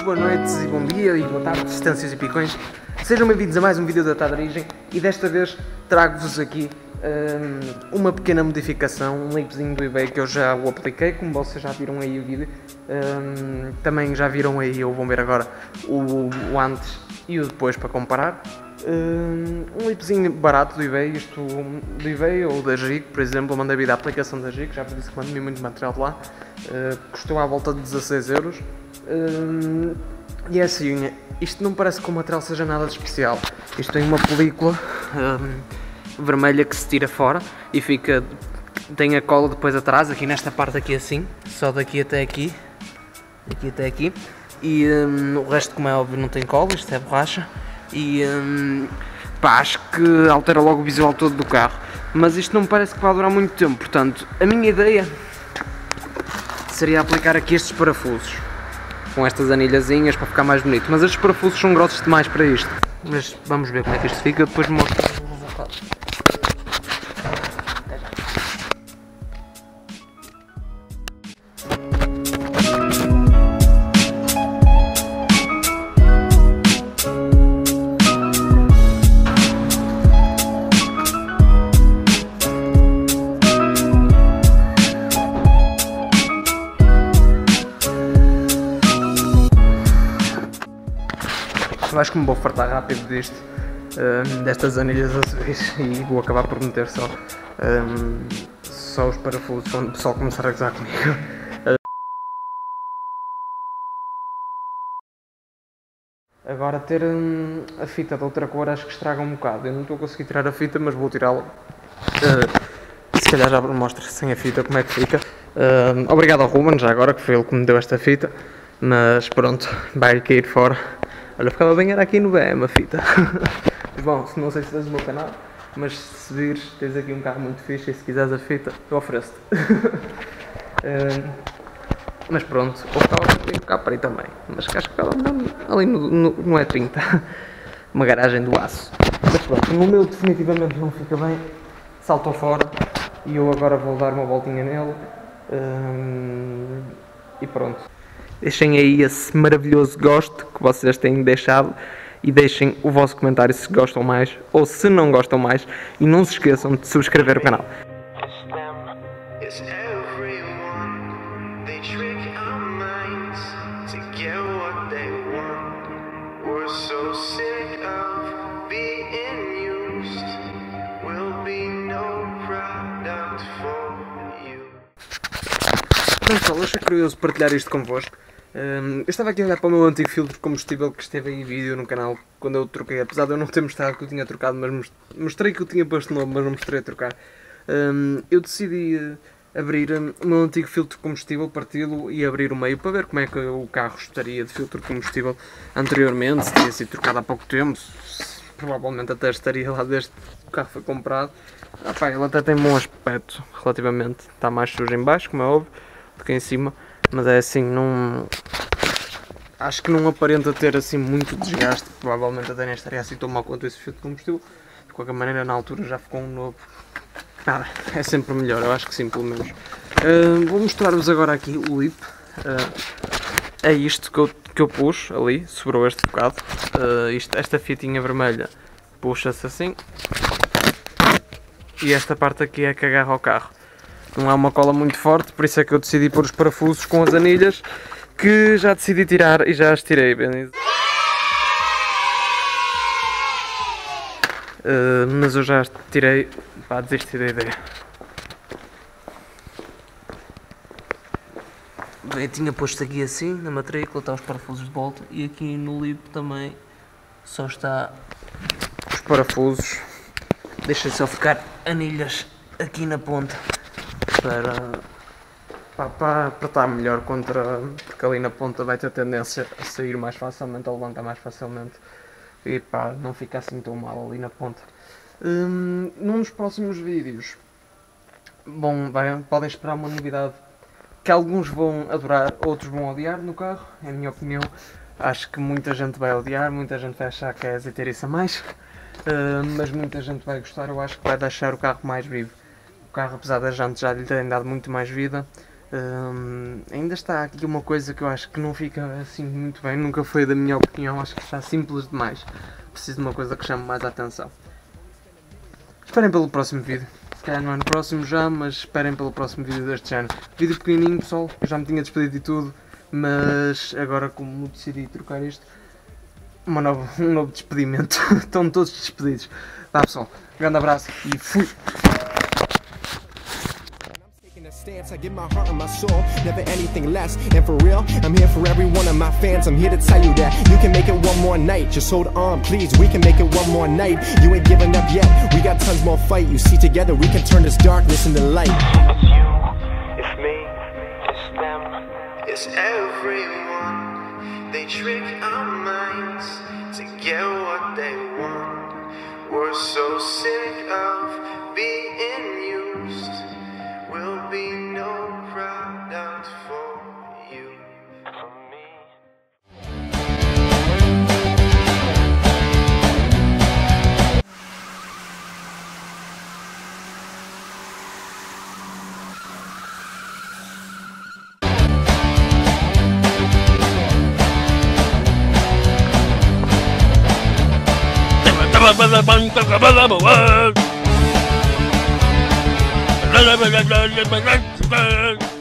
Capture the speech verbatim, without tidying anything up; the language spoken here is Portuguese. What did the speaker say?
boas noites e bom dia e boa tarde, distâncias e picões. Sejam bem-vindos a mais um vídeo da Tadarigem e desta vez trago-vos aqui um, uma pequena modificação, um lipzinho do eBay que eu já o apliquei, como vocês já viram aí o vídeo. Um, também já viram aí, ou vão ver agora, o, o antes e o depois para comparar. Um, um lipzinho barato do eBay, isto do eBay ou da Gico, por exemplo. Eu mandei vir a aplicação da Gico, já vos disse que mandei muito material de lá. Uh, custou à volta de dezasseis euros. Um, e é assim, isto não parece que o material seja nada de especial. Isto tem uma película um, vermelha que se tira fora e fica, tem a cola depois atrás, aqui nesta parte aqui assim, só daqui até aqui, daqui até aqui. E um, o resto, como é óbvio, não tem cola, isto é borracha. E um, pá, acho que altera logo o visual todo do carro. Mas isto não me parece que vai durar muito tempo, portanto, a minha ideia seria aplicar aqui estes parafusos com estas anilhazinhas para ficar mais bonito, mas estes parafusos são grossos demais para isto. Mas vamos ver como é que isto fica, depois mostro o resultado. Eu acho que me vou fartar rápido disto, um, destas anilhas azuis, e vou acabar por meter só, um, só os parafusos quando o pessoal começar a gozar comigo. Agora ter um, a fita de outra cor acho que estraga um bocado. Eu não estou a conseguir tirar a fita, mas vou tirá-la. Uh, se calhar já vos mostro sem a fita como é que fica. Uh, obrigado ao Ruben, já agora, que foi ele que me deu esta fita. Mas pronto, vai cair fora. Olha, ficava bem era aqui no B M a fita. Bom, não sei se tens o meu canal, mas se vires, tens aqui um carro muito fixe e se quiseres a fita, eu ofereço-te. uh, mas pronto, o carro tem cá para aí também. Mas acho que ela ali no, no, no E trinta. Uma garagem do aço. Mas pronto, no meu definitivamente não fica bem. Saltou fora e eu agora vou dar uma voltinha nele. Uh, e pronto. Deixem aí esse maravilhoso gosto que vocês têm deixado e deixem o vosso comentário se gostam mais ou se não gostam mais e não se esqueçam de subscrever o canal. Então pessoal, eu achei curioso partilhar isto convosco. Um, eu estava aqui a olhar para o meu antigo filtro de combustível que esteve aí em vídeo no canal quando eu troquei, apesar de eu não ter mostrado que eu tinha trocado, mas mostrei que eu tinha posto novo, mas não mostrei a trocar. Um, eu decidi uh, abrir um, o meu antigo filtro de combustível, parti-lo e abrir o meio para ver como é que o carro estaria de filtro de combustível anteriormente, se tinha sido trocado há pouco tempo, se, provavelmente até estaria lá desde que o carro foi comprado. Ah, pá, ele até tem bom aspecto relativamente, está mais sujo em baixo, como é óbvio, do que em cima. Mas é assim, não... acho que não aparenta ter assim muito desgaste, provavelmente até nem estaria assim tão mal quanto esse filtro de combustível. De qualquer maneira, na altura já ficou um novo. Nada, é sempre melhor, eu acho que sim, pelo menos. Uh, vou mostrar-vos agora aqui o lip. Uh, é isto que eu, que eu puxo ali, sobrou este bocado. Uh, isto, esta fitinha vermelha puxa-se assim. E esta parte aqui é que agarra ao carro. Não é uma cola muito forte, por isso é que eu decidi pôr os parafusos com as anilhas, que já decidi tirar e já as tirei. Bem. Uh, mas eu já as tirei, pá, desisti da ideia. Bem, eu tinha posto aqui assim, na matrícula, está os parafusos de volta, e aqui no lip também só está os parafusos. Deixa só ficar anilhas aqui na ponta. Para, para, para, para estar melhor contra, porque ali na ponta vai ter tendência a sair mais facilmente, a levantar mais facilmente e pá, não fica assim tão mal ali na ponta. Hum, num dos próximos vídeos, bom, vai, podem esperar uma novidade que alguns vão adorar, outros vão odiar no carro, é a minha opinião. Acho que muita gente vai odiar, muita gente vai achar que é azeiteiriça a mais, hum, mas muita gente vai gostar, eu acho que vai deixar o carro mais vivo. O carro, apesar das jantes já lhe terem dado muito mais vida, Um, ainda está aqui uma coisa que eu acho que não fica assim muito bem, nunca foi da minha opinião, acho que está simples demais. Preciso de uma coisa que chame mais a atenção. Esperem pelo próximo vídeo. Se calhar não é no próximo já, mas esperem pelo próximo vídeo deste género. Vídeo pequenininho, pessoal, eu já me tinha despedido e tudo, mas agora como decidi trocar isto, uma nova, um novo despedimento. Estão todos despedidos. Tá, pessoal, grande abraço e fui! I give my heart and my soul, never anything less. And for real, I'm here for every one of my fans. I'm here to tell you that you can make it one more night. Just hold on, please, we can make it one more night. You ain't giving up yet, we got tons more fight. You see, together we can turn this darkness into light. It's you, it's me, it's them, it's everyone. They trick our minds to get what they want. We're so sick of being used. Will be no product for you, for me. La la la la la la la la